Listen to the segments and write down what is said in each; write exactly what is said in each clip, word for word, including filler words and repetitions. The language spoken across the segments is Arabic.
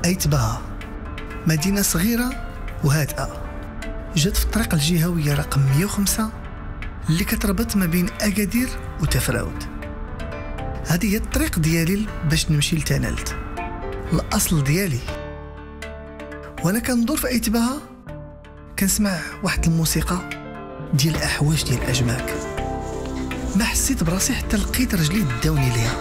أيتباها مدينة صغيرة وهادئة جات في الطريق الجهوية رقم مية وخمسة اللي كتربط ما بين أكادير وتفراود. هذه هي الطريق ديالي باش نمشي لتنالت الأصل ديالي. وأنا كندور في أيتباها كنسمع واحد الموسيقى ديال الأحواش ديال الأجماك، ما حسيت براسي حتى لقيت رجلي داوني ليها.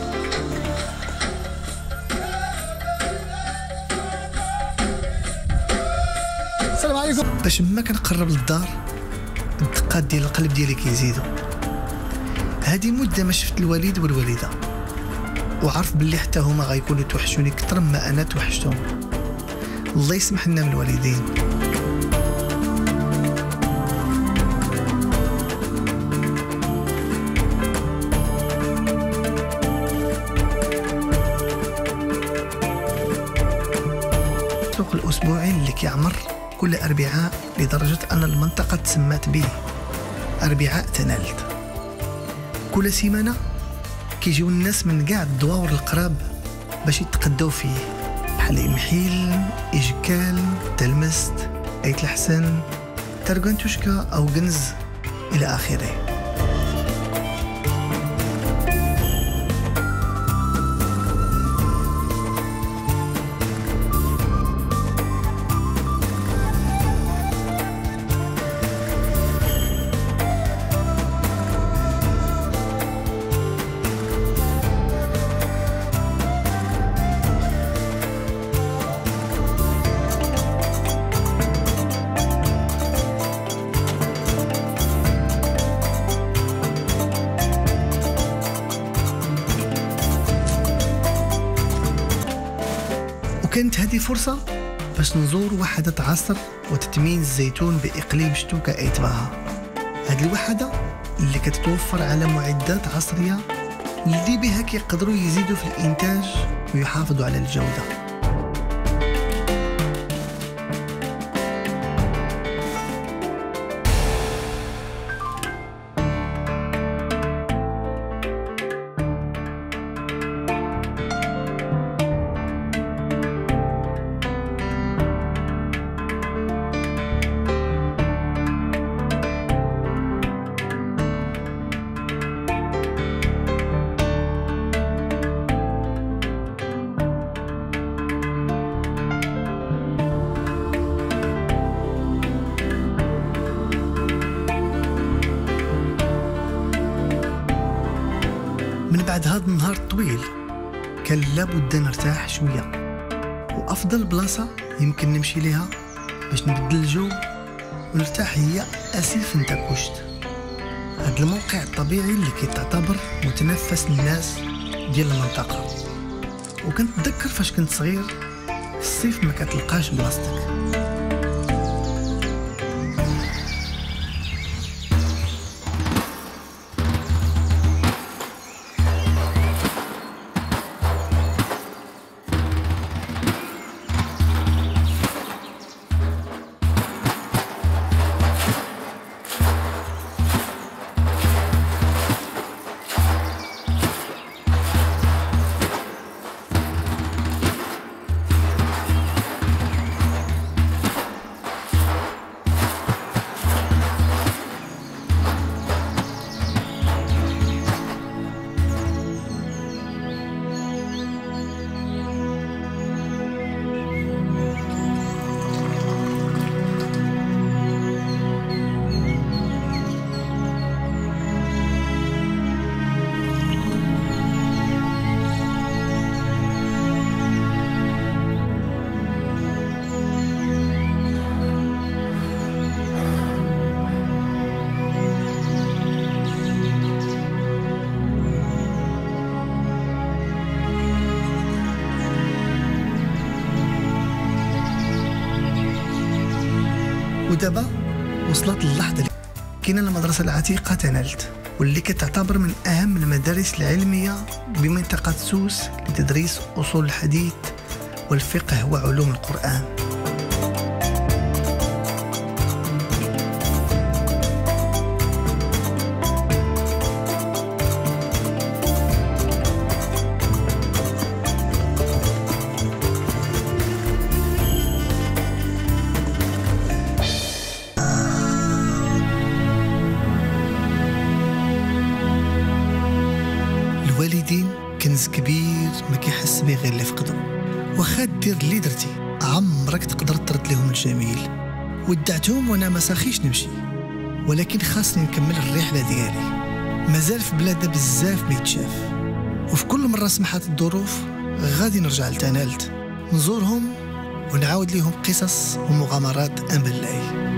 السلام عليكم. باش ما كنقرب للدار الدقات ديال القلب ديالي كيزيدوا. هذه مده ما شفت الوالد والوالده، وعرف باللي حتى هما غيكونوا توحشوني كثر ما انا توحشتهم. الله يسمح لنا من الوالدين. السوق الاسبوعي اللي كيعمر كل أربعاء، لدرجة أن المنطقة تسمات به أربعاء تنالت. كل سيمانة كيجيو الناس من كاع الدواور القراب باش يتقداو فيه، بحال إمحيل، إجكال، تلمست، أيت الحسن، ترغنتوشكا أو جنز إلى آخره. وكانت هذه فرصة باش نزور وحدة عصر وتتمين الزيتون بإقليم شتوكا أيتباها. هذه الوحدة اللي كتتوفر على معدات عصرية اللي بها كيقدروا يزيدوا في الإنتاج ويحافظوا على الجودة. من بعد هذا النهار الطويل كان لابد نرتاح شوية، وأفضل بلاصة يمكن نمشي ليها باش نبدل الجو ونرتاح هي أسيل فنتاكوشت. هذا الموقع الطبيعي اللي كيتعتبر متنفس للناس ديال المنطقة. وكنت تذكر فاش كنت صغير في الصيف ما كتلقاش بلاصتك. ودابا وصلت اللحظة اللي كاينة المدرسة العتيقة تنالت، واللي كتعتبر من أهم المدارس العلمية بمنطقة سوس لتدريس أصول الحديث والفقه وعلوم القرآن. واخا دير اللي درتي عمرك تقدر ترد لهم الجميل. ودعتهم وانا ما ساخيش نمشي، ولكن خاصني نكمل الرحله ديالي. مازال في بلادنا بزاف ما يتشاف، وفي كل مره سمحت الظروف غادي نرجع لتنالت نزورهم ونعاود ليهم قصص ومغامرات ام بالله.